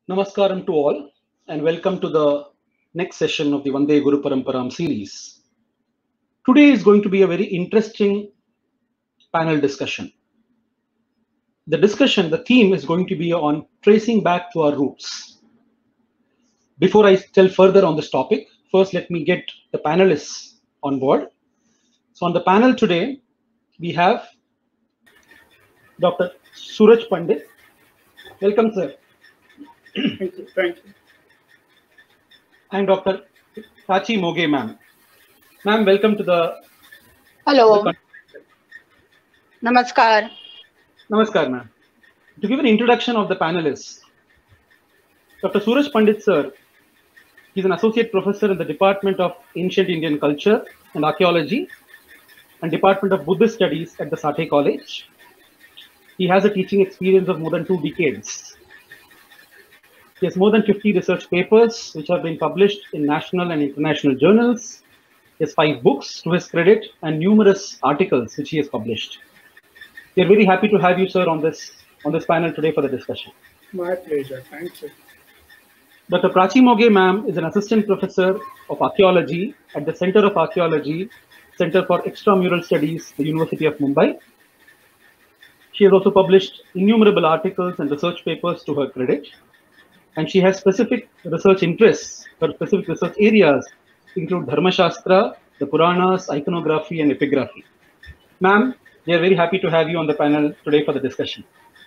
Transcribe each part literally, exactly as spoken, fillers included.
Namaskaram to all, and welcome to the next session of the Vande Guru Paramparam series. Today is going to be a very interesting panel discussion. The discussion, the theme is going to be on tracing back to our roots. Before I tell further on this topic, first let me get the panelists on board. So on the panel today, we have Doctor Suraj Pandit. Welcome, sir. Thank you. Thank you. I'm Doctor Prachi Moge, ma'am. Ma'am, welcome to the. Hello. The Namaskar. Namaskar, ma'am. To give an introduction of the panelists, Doctor Suraj Pandit, sir, he's an associate professor in the Department of Ancient Indian Culture and Archaeology and Department of Buddhist Studies at the Sathe College. He has a teaching experience of more than two decades. He has more than fifty research papers which have been published in national and international journals. He has five books to his credit and numerous articles which he has published. We are very happy to have you, sir, on this on this panel today for the discussion. My pleasure. Thank you. Doctor Prachi Moge, ma'am, is an assistant professor of archaeology at the Center of Archaeology, Center for Extramural Studies, the University of Mumbai. She has also published innumerable articles and research papers to her credit. And she has specific research interests. Her specific research areas include Dharma Shastra, the Puranas, iconography, and epigraphy. Ma'am, we are very happy to have you on the panel today for the discussion.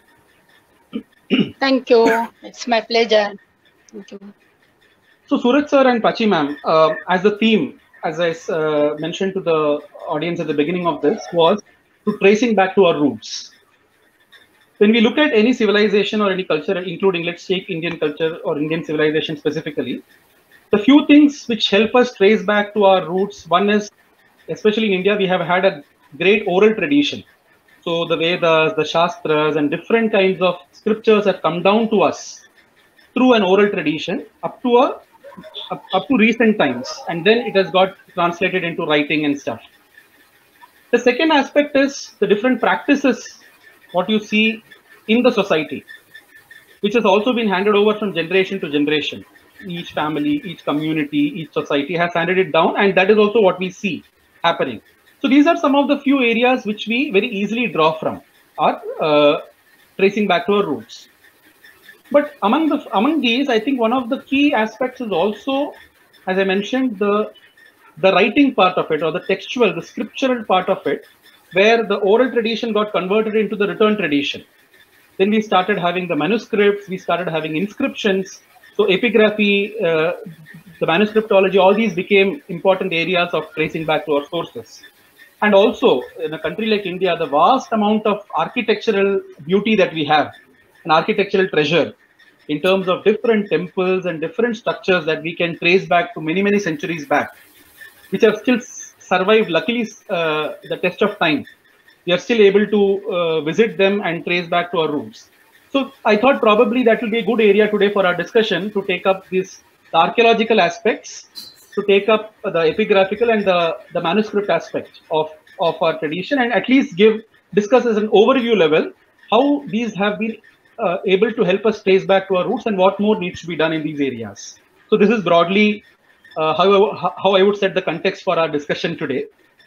Thank you. It's my pleasure. Thank you. So, Suraj sir and Prachi ma'am, uh, as the theme, as I uh, mentioned to the audience at the beginning of this, was to tracing back to our roots. When we look at any civilization or any culture, including, let's take Indian culture or Indian civilization specifically, the few things which help us trace back to our roots, one is, especially in India, we have had a great oral tradition. So the Vedas, the Shastras, and different kinds of scriptures have come down to us through an oral tradition up to a up, up to recent times, and then it has got translated into writing and stuff. The second aspect is the different practices, what you see in the society, which has also been handed over from generation to generation. Each family, each community, each society has handed it down, and that is also what we see happening. So these are some of the few areas which we very easily draw from, or uh, tracing back to our roots. But among the among these, I think one of the key aspects is also, as I mentioned, the the writing part of it, or the textual, the scriptural part of it, where the oral tradition got converted into the written tradition. Then we started having the manuscripts, we started having inscriptions. So epigraphy, uh, the manuscriptology, all these became important areas of tracing back to our sources. And also, in a country like India, the vast amount of architectural beauty that we have, an architectural treasure, in terms of different temples and different structures that we can trace back to many, many centuries back, which have still survived, luckily, uh, the test of time. We are still able to uh, visit them and trace back to our roots. So I thought probably that will be a good area today for our discussion, to take up these the archaeological aspects, to take up the epigraphical and the, the manuscript aspect of, of our tradition, and at least give discuss as an overview level how these have been uh, able to help us trace back to our roots and what more needs to be done in these areas. So this is broadly uh, how, I, how I would set the context for our discussion today.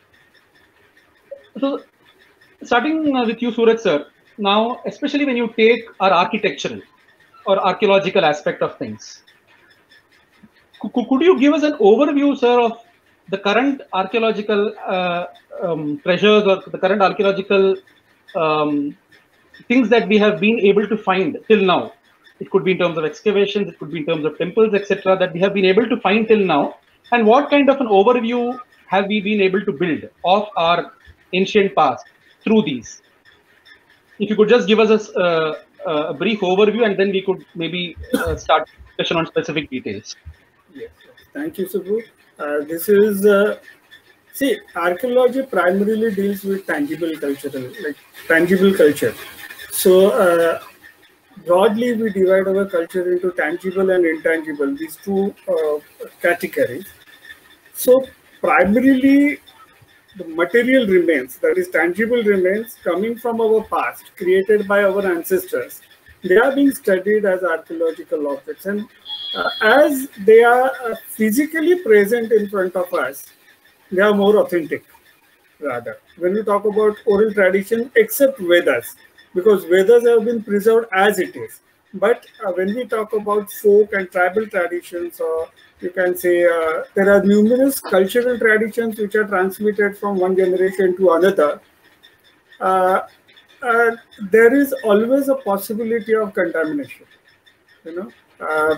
So starting with you, Suraj sir, now, especially when you take our architectural or archaeological aspect of things, could you give us an overview, sir, of the current archaeological uh, um, treasures or the current archaeological um, things that we have been able to find till now? It could be in terms of excavations, it could be in terms of temples, et cetera, that we have been able to find till now. And what kind of an overview have we been able to build of our ancient past through these? If you could just give us a, uh, a brief overview, and then we could maybe uh, start discussion on specific details. Yes. Thank you, Subbu. Uh, this is, uh, see, archaeology primarily deals with tangible cultural, like tangible culture. So uh, broadly, we divide our culture into tangible and intangible, these two uh, categories. So primarily, the material remains, that is tangible remains coming from our past, created by our ancestors, they are being studied as archaeological objects. And uh, as they are uh, physically present in front of us, they are more authentic, rather. When we talk about oral tradition, except Vedas, because Vedas have been preserved as it is. But uh, when we talk about folk and tribal traditions, or you can say uh, there are numerous cultural traditions which are transmitted from one generation to another, uh, uh, there is always a possibility of contamination, you know. Uh,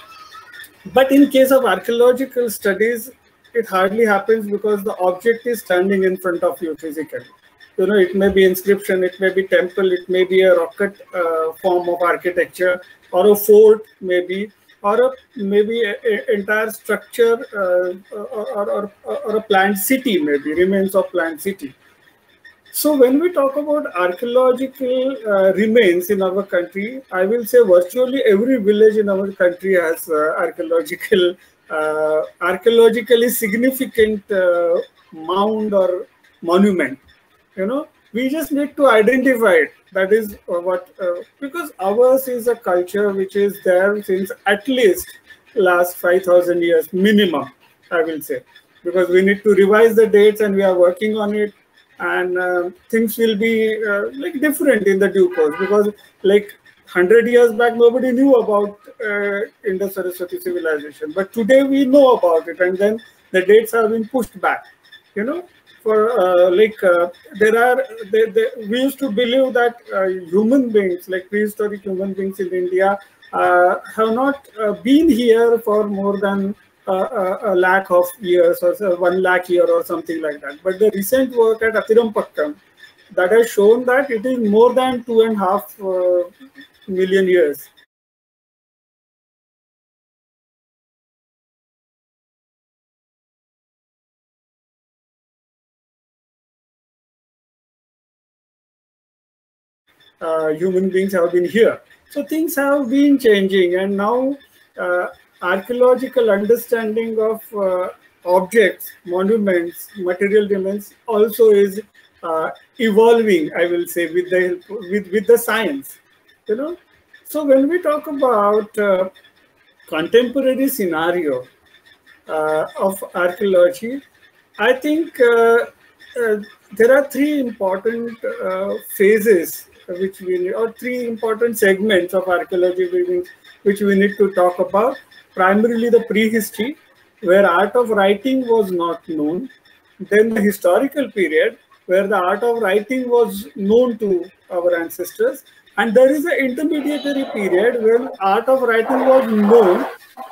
but in case of archaeological studies, it hardly happens because the object is standing in front of you physically. You know, it may be inscription, it may be temple, it may be a rocket uh, form of architecture, or a fort, maybe, or a maybe a, a entire structure, uh, or, or, or a planned city, maybe remains of planned city. So when we talk about archaeological uh, remains in our country, I will say virtually every village in our country has uh, archaeological, uh, archaeologically significant uh, mound or monument. You know, we just need to identify it. That is what, uh, because ours is a culture which is there since at least last five thousand years minimum, I will say, because we need to revise the dates and we are working on it. And uh, things will be uh, like different in the due course, because like one hundred years back, nobody knew about uh, Indus-Saraswati civilization. But today we know about it, and then the dates have been pushed back, you know. For uh, like uh, there are, they, they, we used to believe that uh, human beings, like prehistoric human beings in India, uh, have not uh, been here for more than uh, a, a lakh of years, or so one lakh year or something like that. But the recent work at Athirampakkam that has shown that it is more than two and a half uh, million years. Uh, human beings have been here. So things have been changing, and now uh, archaeological understanding of uh, objects, monuments, material remains also is uh, evolving, I will say, with the with, with the science, you know. So when we talk about uh, contemporary scenario uh, of archaeology, I think uh, uh, there are three important uh, phases which we need, or three important segments of archaeology which we need to talk about. Primarily the prehistory, where art of writing was not known. Then the historical period, where the art of writing was known to our ancestors. And there is an intermediary period when art of writing was known.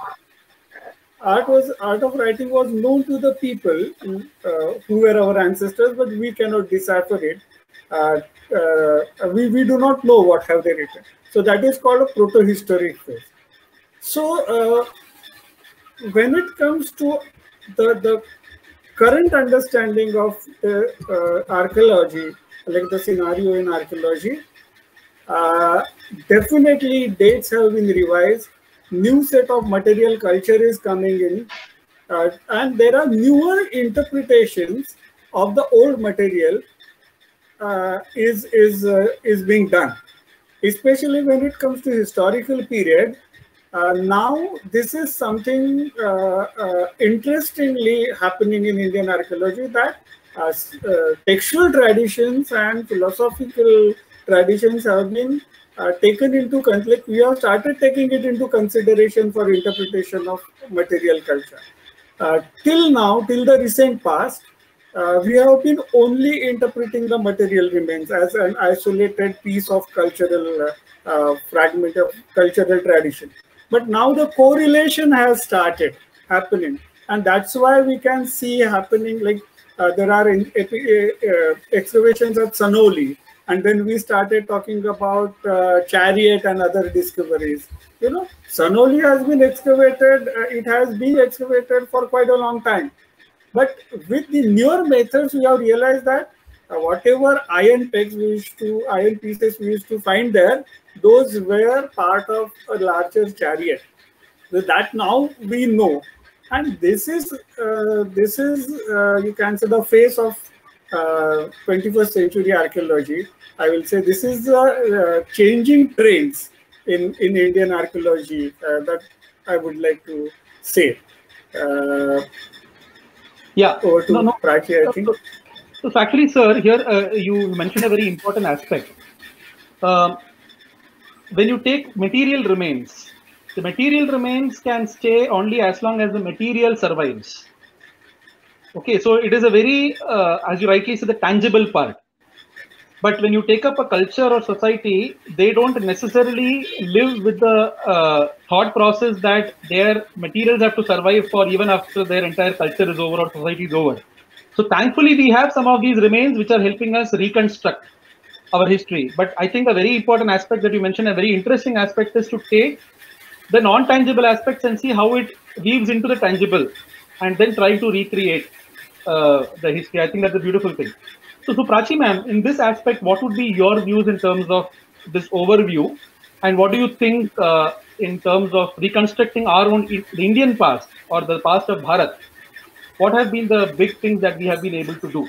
Art was art of writing was known to the people uh, who were our ancestors, but we cannot decipher it. Uh, uh, we, we do not know what have they written. So that is called a proto-historic phase. So uh, when it comes to the, the current understanding of the uh, archaeology, like the scenario in archaeology, uh, definitely dates have been revised. New set of material culture is coming in, uh, and there are newer interpretations of the old material uh, is is uh, is being done, especially when it comes to historical period. Uh, now this is something uh, uh, interestingly happening in Indian archaeology, that uh, uh, textual traditions and philosophical traditions have been uh, taken into conflict. We have started taking it into consideration for interpretation of material culture. Uh, till now, till the recent past, uh, we have been only interpreting the material remains as an isolated piece of cultural uh, uh, fragment of cultural tradition. But now the correlation has started happening, and that's why we can see happening, like uh, there are in, uh, excavations at Sanoli, and then we started talking about uh, chariot and other discoveries. You know, Sanoli has been excavated, uh, it has been excavated for quite a long time. But with the newer methods, we have realized that uh, whatever iron pegs we used to, iron pieces we used to find there, those were part of a larger chariot. So that now we know, and this is uh, this is uh, you can say the face of uh, twenty-first century archaeology. I will say this is the uh, changing trends in, in Indian archaeology uh, that I would like to say. Uh, yeah. Over to no, no. Prachi, I think. So, so, so actually, sir, here uh, you mentioned a very important aspect. Um, when you take material remains, the material remains can stay only as long as the material survives. Okay, so it is a very, uh, as you rightly said, the tangible part. But when you take up a culture or society, they don't necessarily live with the uh, thought process that their materials have to survive for even after their entire culture is over or society is over. So thankfully, we have some of these remains which are helping us reconstruct our history. But I think a very important aspect that you mentioned, a very interesting aspect, is to take the non-tangible aspects and see how it weaves into the tangible, and then try to recreate uh, the history. I think that's a beautiful thing. So, so Prachi ma'am, in this aspect, what would be your views in terms of this overview, and what do you think uh, in terms of reconstructing our own the Indian past or the past of Bharat? What have been the big things that we have been able to do?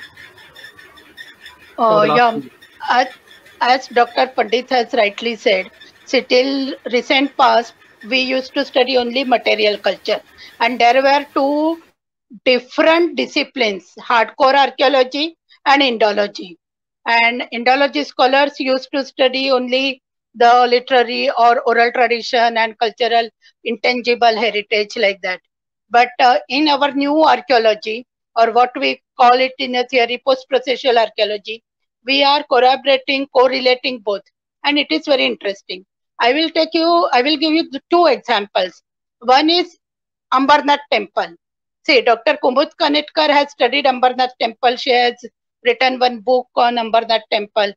Oh, yeah. As, as Doctor Pandit has rightly said, see, till recent past, we used to study only material culture. And there were two different disciplines, hardcore archaeology and Indology. And Indology scholars used to study only the literary or oral tradition and cultural intangible heritage like that. But uh, in our new archaeology, or what we call it in a theory, post-processual archaeology, we are corroborating, correlating both. And it is very interesting. I will take you, I will give you two examples. One is Ambarnath Temple. See, Doctor Kumud Kanetkar has studied Ambarnath Temple. She has written one book on Ambarnath Temple.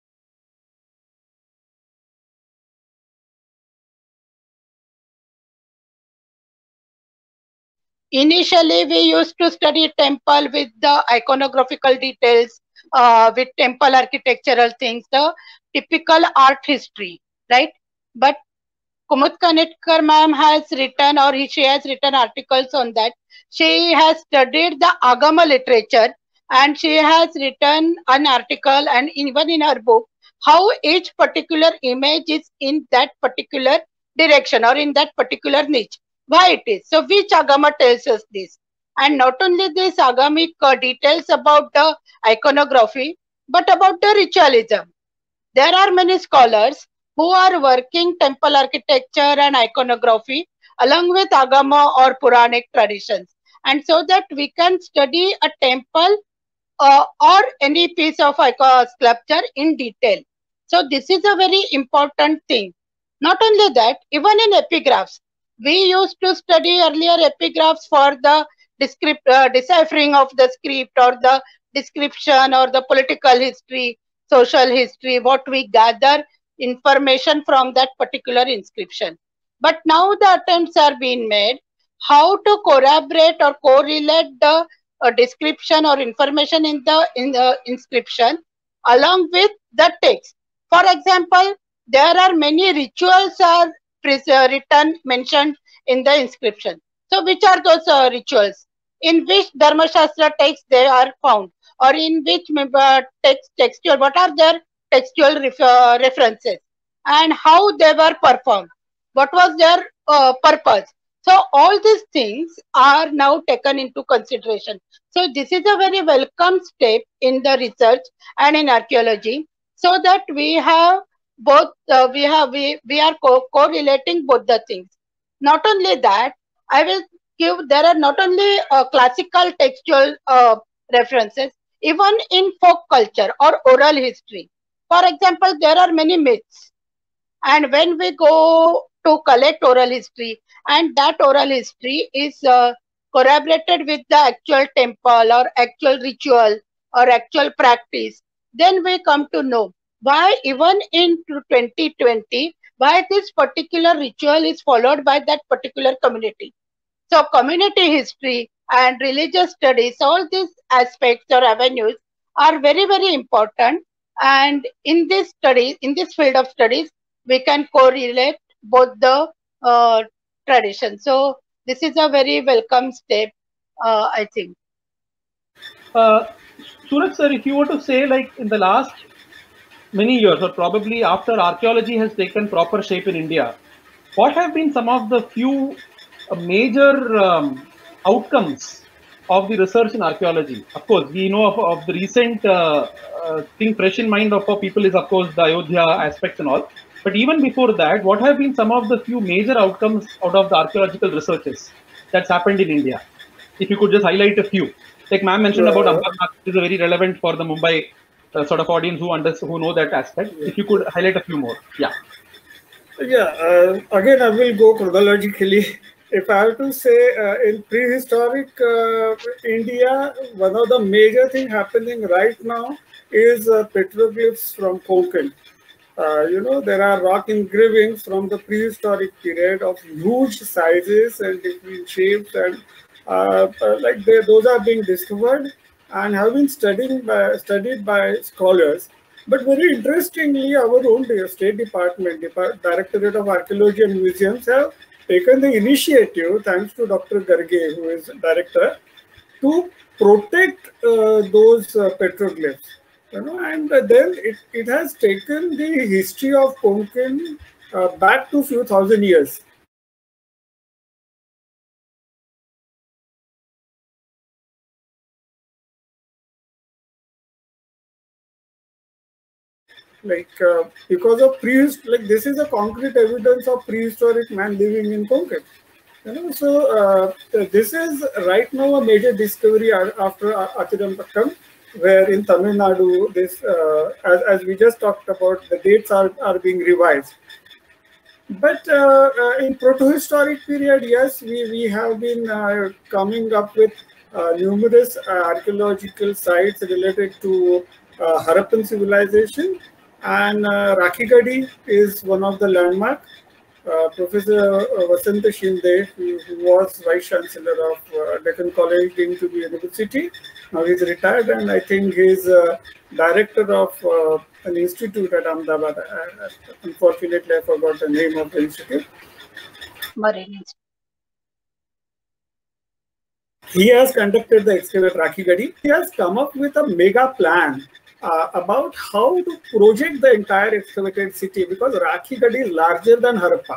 Initially, we used to study temple with the iconographical details, uh, with temple architectural things, the typical art history, right? But Kumud Kanetkar ma'am has written, or he, she has written articles on that. She has studied the Agama literature, and she has written an article, and even in her book, how each particular image is in that particular direction or in that particular niche. Why it is? So which Agama tells us this? And not only this Agamic uh, details about the iconography, but about the ritualism. There are many scholars who are working temple architecture and iconography along with Agama or Puranic traditions. And so that we can study a temple uh, or any piece of icon sculpture in detail. So this is a very important thing. Not only that, even in epigraphs, we used to study earlier epigraphs for the descript, uh, deciphering of the script or the description or the political history, social history, what we gather information from that particular inscription. But now the attempts are being made how to corroborate or correlate the uh, description or information in the in the inscription along with the text. For example, there are many rituals are uh, written mentioned in the inscription. So which are those uh, rituals? In which Dharma Shastra text they are found, or in which uh, text textual, what are their textual ref, uh, references, and how they were performed, what was their uh, purpose. So all these things are now taken into consideration. So this is a very welcome step in the research and in archaeology, so that we have both uh, we have we, we are co correlating both the things. Not only that, I will give, there are not only uh, classical textual uh, references, even in folk culture or oral history. For example, there are many myths, and when we go to collect oral history, and that oral history is uh, corroborated with the actual temple or actual ritual or actual practice, then we come to know why even in twenty twenty, why this particular ritual is followed by that particular community. So community history and religious studies, all these aspects or avenues are very, very important. And in this study, in this field of studies, we can correlate both the uh, traditions. So this is a very welcome step, uh, I think. Uh, Suraj sir, if you were to say, like in the last many years, or probably after archaeology has taken proper shape in India, what have been some of the few uh, major um, outcomes of the research in archaeology? Of course, we know of, of the recent uh, uh, thing fresh in mind of our people is, of course, the Ayodhya aspects and all. But even before that, what have been some of the few major outcomes out of the archaeological researches that's happened in India? If you could just highlight a few. Like ma'am mentioned about Uh, Amarnath, which is a very relevant for the Mumbai uh, sort of audience who under, who know that aspect. If you could highlight a few more. Yeah. Yeah, uh, again, I will go chronologically. If I have to say, uh, in prehistoric uh, India, one of the major thing happening right now is uh, petroglyphs from Konkan. Uh, you know, there are rock engravings from the prehistoric period of huge sizes and different shapes, and uh, uh, like they, those are being discovered and have been studied by, studied by scholars. But very interestingly, our own State Department, Depart Directorate of Archaeology and Museums, have taken the initiative, thanks to Doctor Garge, who is director, to protect uh, those uh, petroglyphs. You know, and uh, then it, it has taken the history of Konkan uh, back to few thousand years. Like uh, because of prehistoric, like this is a concrete evidence of prehistoric man living in Konkan. You know, so uh, this is right now a major discovery after Achidampakkam, where in Tamil Nadu, this uh, as, as we just talked about, the dates are, are being revised. But uh, uh, in proto-historic period, yes, we, we have been uh, coming up with uh, numerous uh, archaeological sites related to uh, Harappan civilization, and uh, Rakhigadi is one of the landmark. Uh, Professor Vasanta Shinde, who, who was Vice Chancellor of uh, Deccan College, deemed to be University. Now he's retired, and I think he's uh, director of uh, an institute at Ahmedabad. Uh, unfortunately, I forgot the name of the institute. Marine. He has conducted the excavation Rakhigadi. He has come up with a mega plan uh, about how to project the entire excavated city, because Rakhigadi is larger than Harappa.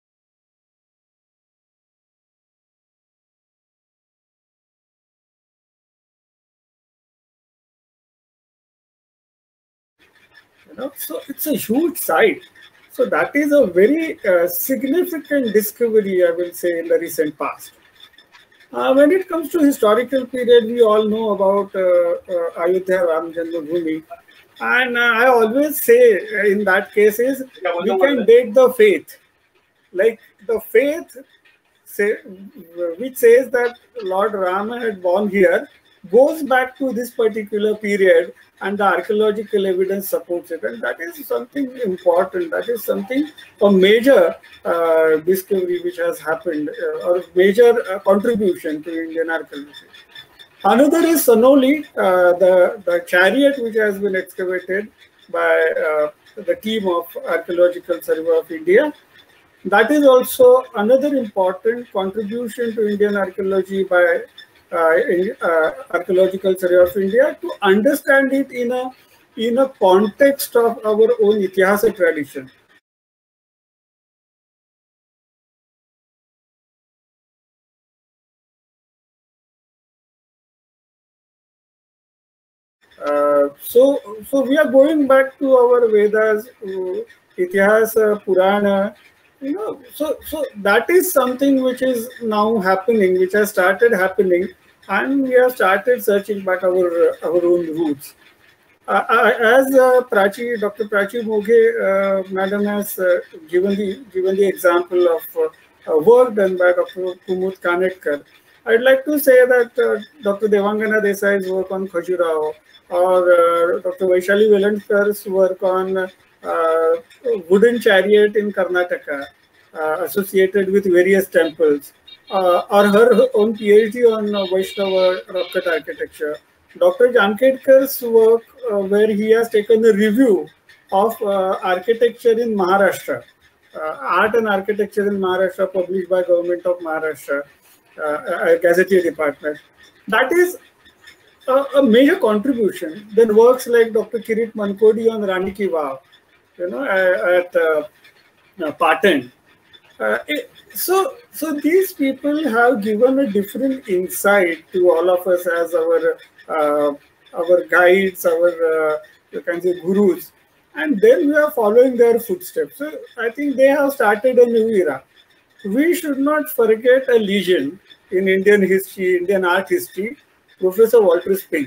You know, so it's a huge site. So that is a very uh, significant discovery, I will say, in the recent past. Uh, when it comes to historical period, we all know about uh, uh, Ayodhya Ram Janmabhoomi. And uh, I always say uh, in that case is, we can date the faith. Like the faith say, which says that Lord Rama had born here, goes back to this particular period, and the archaeological evidence supports it. And that is something important. That is something, a major uh, discovery which has happened, uh, or major uh, contribution to Indian archaeology. Another is Sanoli, uh, the, the chariot which has been excavated by uh, the team of Archaeological Survey of India. That is also another important contribution to Indian archaeology by uh, in, uh, Archaeological Survey of India, to understand it in a in a context of our own Itihasa tradition. Uh, so, so we are going back to our Vedas, uh, Itihasa, Purana. You know, so so that is something which is now happening, which has started happening, and we have started searching back our our own roots. Uh, as uh, Prachi, Doctor Prachi Moghe, uh, Madam has uh, given the given the example of uh, work done by Doctor Kumud Kanetkar, I'd like to say that uh, Doctor Devangana Desai's work on Khajuraho, or uh, Doctor Vaishali Velandkar's work on uh, wooden chariot in Karnataka, uh, associated with various temples, uh, or her own PhD on uh, Vaishnava rock cut architecture. Doctor Janketkar's work, uh, where he has taken a review of uh, architecture in Maharashtra, uh, art and architecture in Maharashtra, published by Government of Maharashtra, uh, a gazetteer department. That is a, a major contribution. Then works like Doctor Kirit Mankodi on Rani Ki Vav, you know, at uh, uh, Patan. Uh, it, so, so these people have given a different insight to all of us as our uh, our guides, our uh, you can say gurus, and then we are following their footsteps. So I think they have started a new era. We should not forget a legend in Indian history, Indian art history, Professor Walter Spink.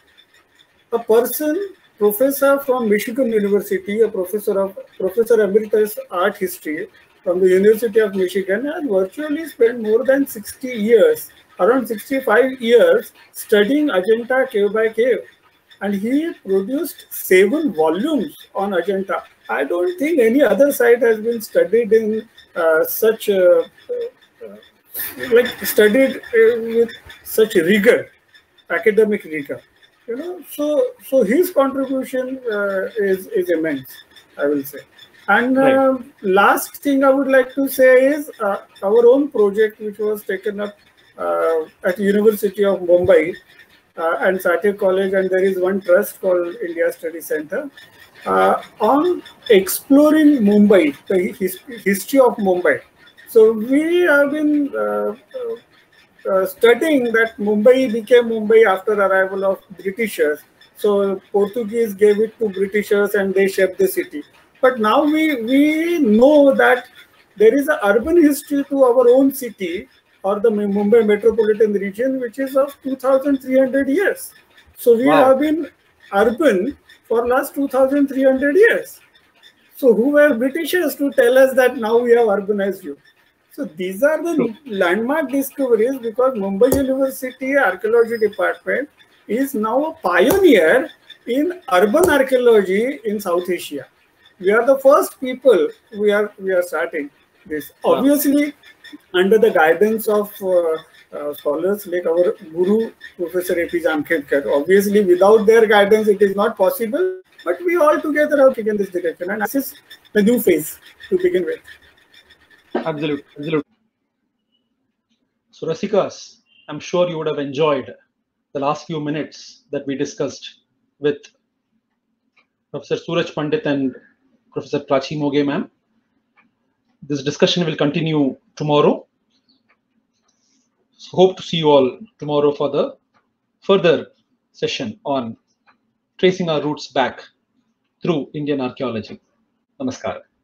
A person, professor from Michigan University, a professor of Professor Emeritus Art History from the University of Michigan, has virtually spent more than sixty years, around sixty-five years, studying Ajanta cave by cave. And he produced seven volumes on Ajanta. I don't think any other site has been studied in uh, such, uh, uh, like studied uh, with such rigor, academic rigor. You know, so so his contribution uh, is is immense, I will say. And uh, right. Last thing I would like to say is uh, our own project, which was taken up uh, at University of Mumbai uh, and Satya College, and there is one trust called India Study Center uh, on exploring Mumbai, the his, history of Mumbai. So we have been uh, uh, studying that Mumbai became Mumbai after arrival of Britishers. So Portuguese gave it to Britishers and they shaped the city. But now we, we know that there is an urban history to our own city or the Mumbai metropolitan region, which is of two thousand three hundred years. So we wow. have been urban for last two thousand three hundred years. So who were Britishers to tell us that now we have urbanized you? So these are the True. landmark discoveries, because Mumbai University Archaeology Department is now a pioneer in urban archaeology in South Asia. We are the first people we are we are starting this. Wow. Obviously, under the guidance of uh, uh, scholars like our guru, Professor A P J Amkhedkar. Obviously, without their guidance, it is not possible. But we all together have taken this direction, and this is the new phase to begin with. Absolutely, absolutely. So, Rasikas, I'm sure you would have enjoyed the last few minutes that we discussed with Professor Suraj Pandit and Professor Prachi Moge ma'am. This discussion will continue tomorrow. So hope to see you all tomorrow for the further session on tracing our roots back through Indian archaeology. Namaskar.